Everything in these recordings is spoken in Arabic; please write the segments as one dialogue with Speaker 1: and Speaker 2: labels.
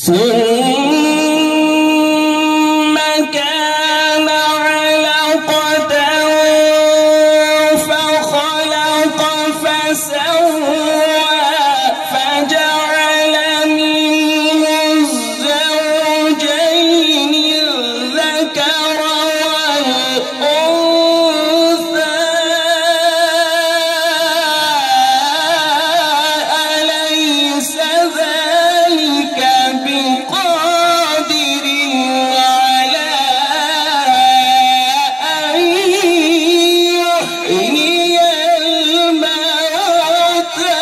Speaker 1: ثم كان علقة فخلق فسوى فجعل منه الزوجين الذكر والأنثى أليس ذلك بقادر على أن يحيي الموتى.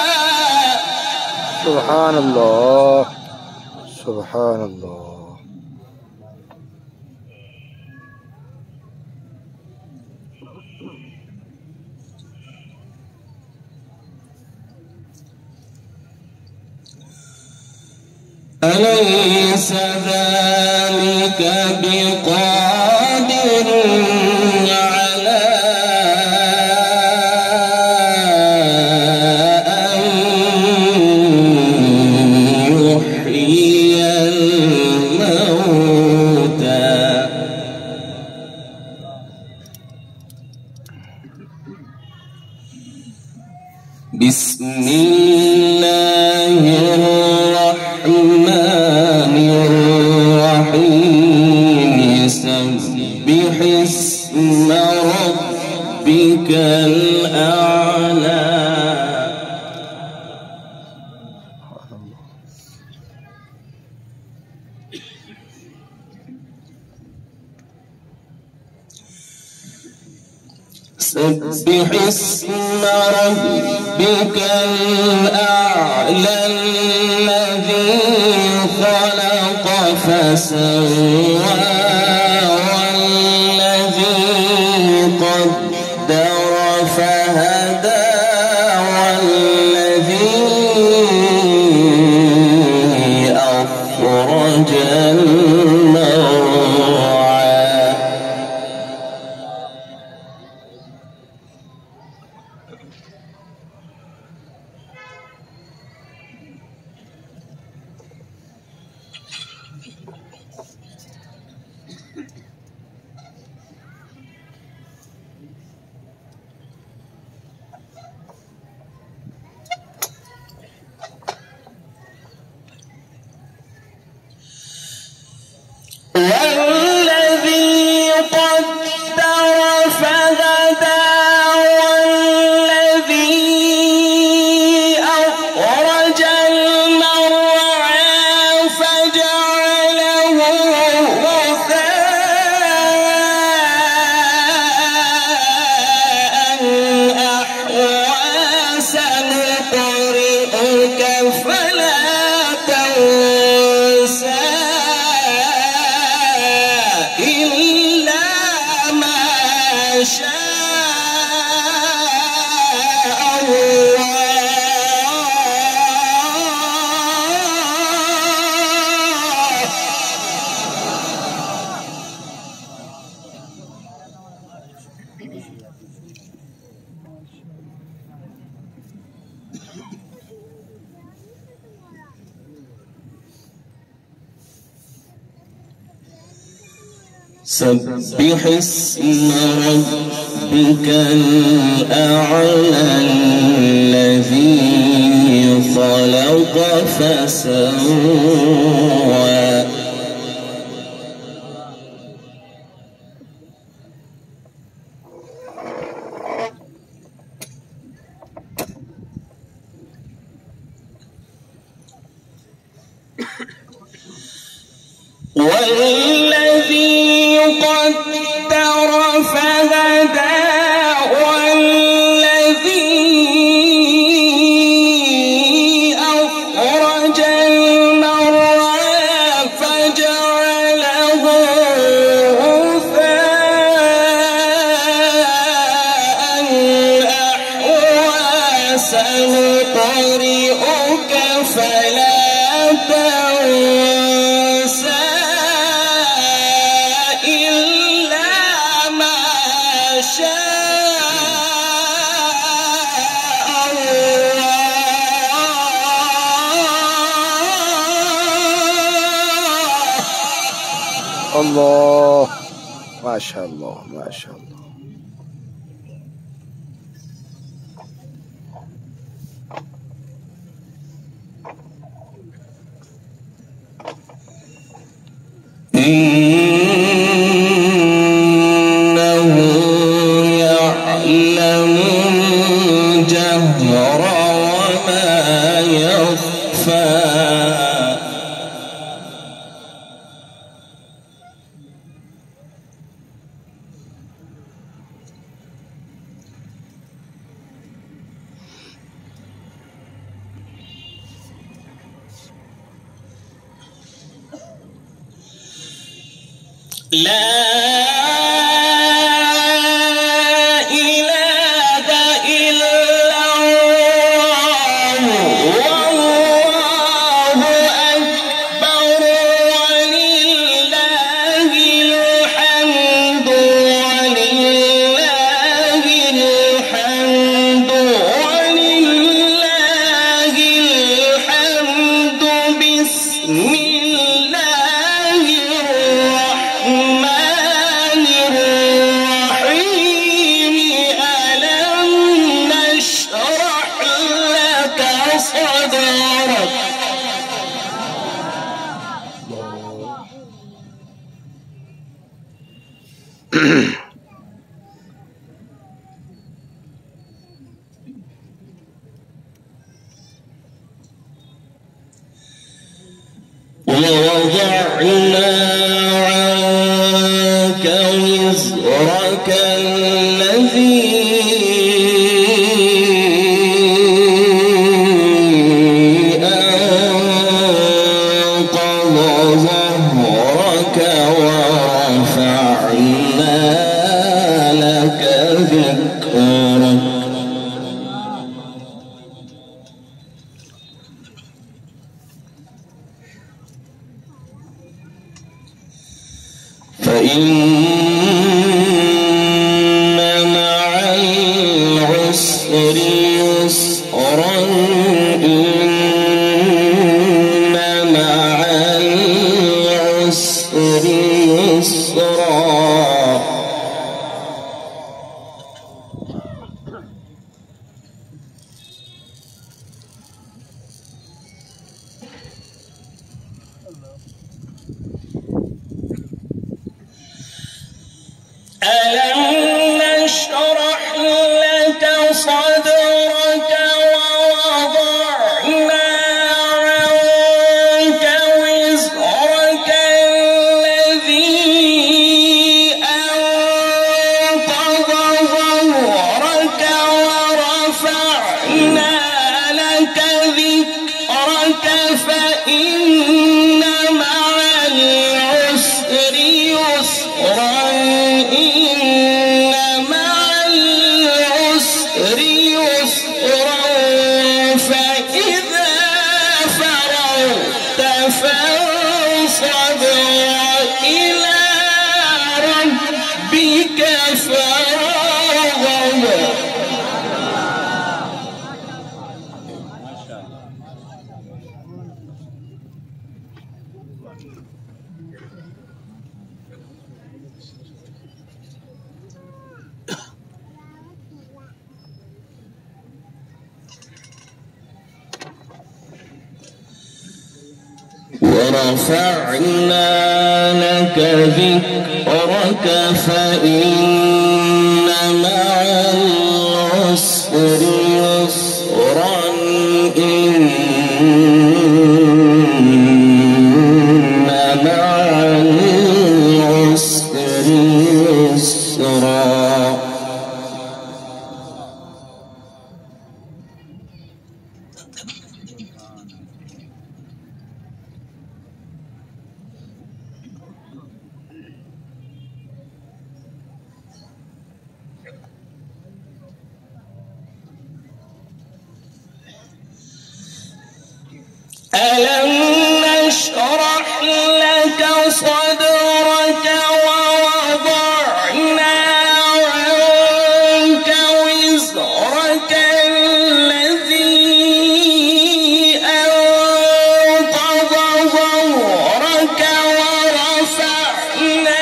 Speaker 2: سبحان الله سبحان الله.
Speaker 1: أليس ذلك بقادر على أن يحيي الموتى. بسم الله الرحمن الرحيم. سبح اسم ربك الأعلى. سبح اسم ربك الأعلى الذي خلق فسوى والذي قدر فهدى والذي أخرج المرعى. والذي قدر فهدى والذي أخرج المرعى فجعله غثاء أحوى. سنقرئك فلا تنسى إلا ما شاء الله. سبح اسم ربك الأعلى الذي خلق فسوى. والذي قدر فهدى والذي أخرج المرعى فجعله غثاء أحوى. سنقرئك فلا تنسى إلا
Speaker 2: الله ما شاء الله ما شاء الله.
Speaker 1: إنه يعلم الجهر وما يخفى. لا إله إلا الله والله أكبر ولله الحمد ولله الحمد ولله الحمد. بسم الله الرحمن الرحيم. ألم نشرح لك صدرك. ووضعنا عنك وزرك الذي أنقض ظهرك ورفعنا لك ذكرك. فإن مع العسر يسرا إن مع العسر يسرا. ألم نشرح لك صدرك ووضعنا عنك وزرك الذي أنقض ظهرك ورفعنا لك ذكرك. فإن مع العسر يسرا إن مع العسر يسرا. فإذا فرغت فانصب وإلى ربك فارغب. ورفعنا لك ذكرك فإن مع العسر يسرا إن مع العسر يسرا. ألم نشرح لك صدرك ووضعنا عنك وزرك الذي أنقض ظهرك ورفعنا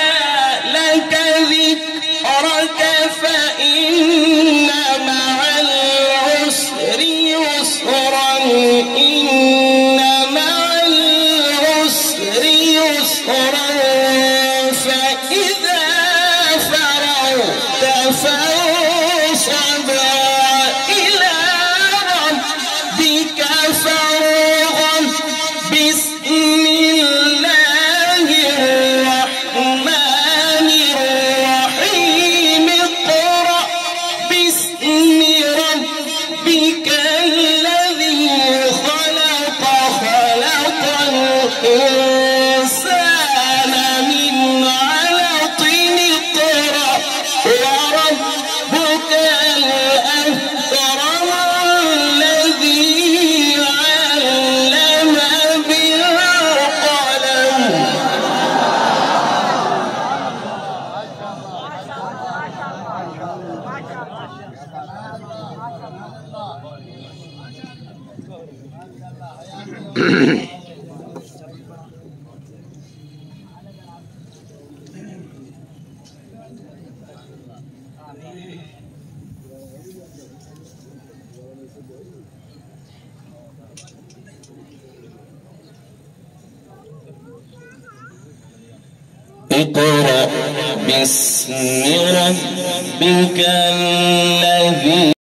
Speaker 1: إذا فرغت فانصب إلى ربك فارغب بسم الله الرحمن الرحيم اقرأ باسم ربك الذي خلق خلق الإنسان من علق اقرأ وربك الأكرم الذي علم بالقلم اقرأ باسم ربك الذي